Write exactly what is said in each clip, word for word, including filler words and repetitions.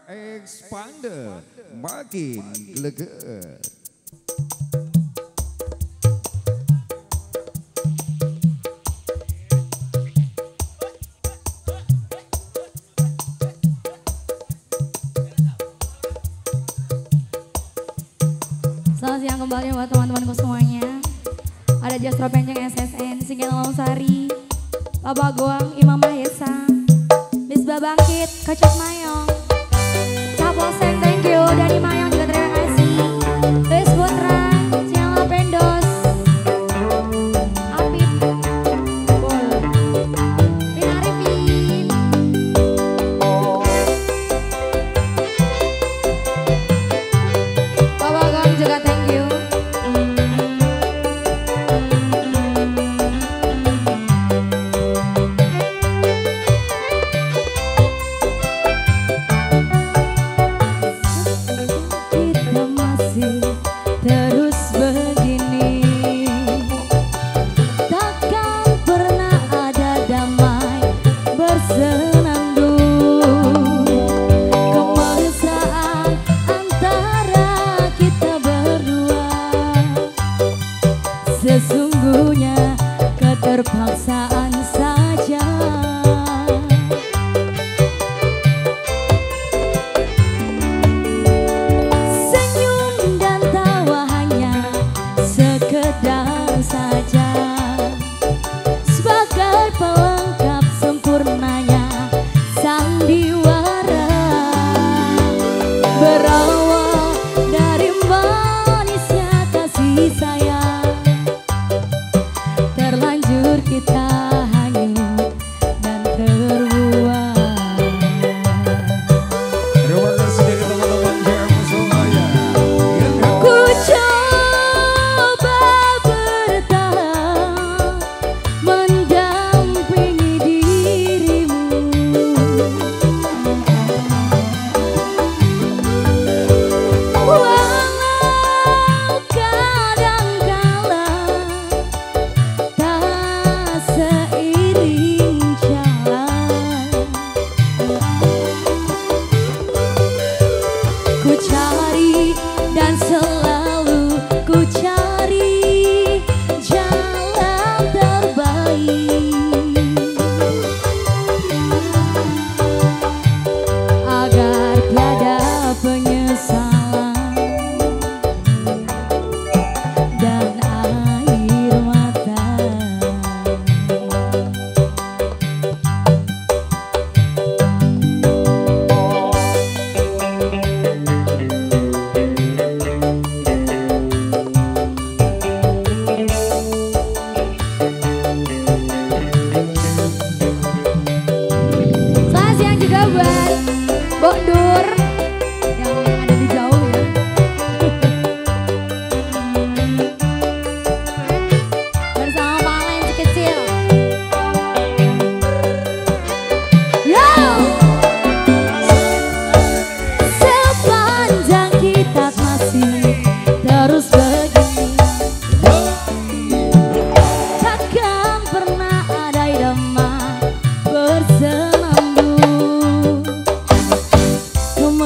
Expander makin greget. Selamat siang kembali buat teman-temanku semuanya. Ada Jastro Penceng S S N, Singkat Lawsari, Bapak Goang, Imam Mahesa, Misbah Bangkit, Kocok Mayong, Capolsek, thank you, Dani Mayong juga terima kasih, Luis Putra, Ciala Pendos, Apip, Bol, Rina Arifin, Bapak Goang juga thank you. Sesungguhnya keterpaksaan saja. Senyum dan tawa hanya sekedar saja, sebagai pelengkap sempurnanya sandiwara. Berawal dari manisnya kasih sayang, terlanjur kita hanyut dan terbuang. Terima kasih dari teman-teman jam semuanya. Ku coba bertahan mendampingi dirimu, walau kadangkala tak seiring jalan. Ku cari dan selalu ku cari jalan terbaik agar tiada penyesalan dan air mata. Selamat siang juga buat Bok Dur yang ada di jauh ya. Bersama Valen si kecil. Yo! Sepanjang kita masih terus begini, takkan pernah ada irama bersenandung.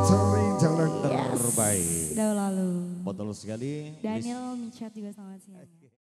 cari jalan Yes. terbaik. Sudah lalu. Betul sekali. Daniel Michat juga selamat siang.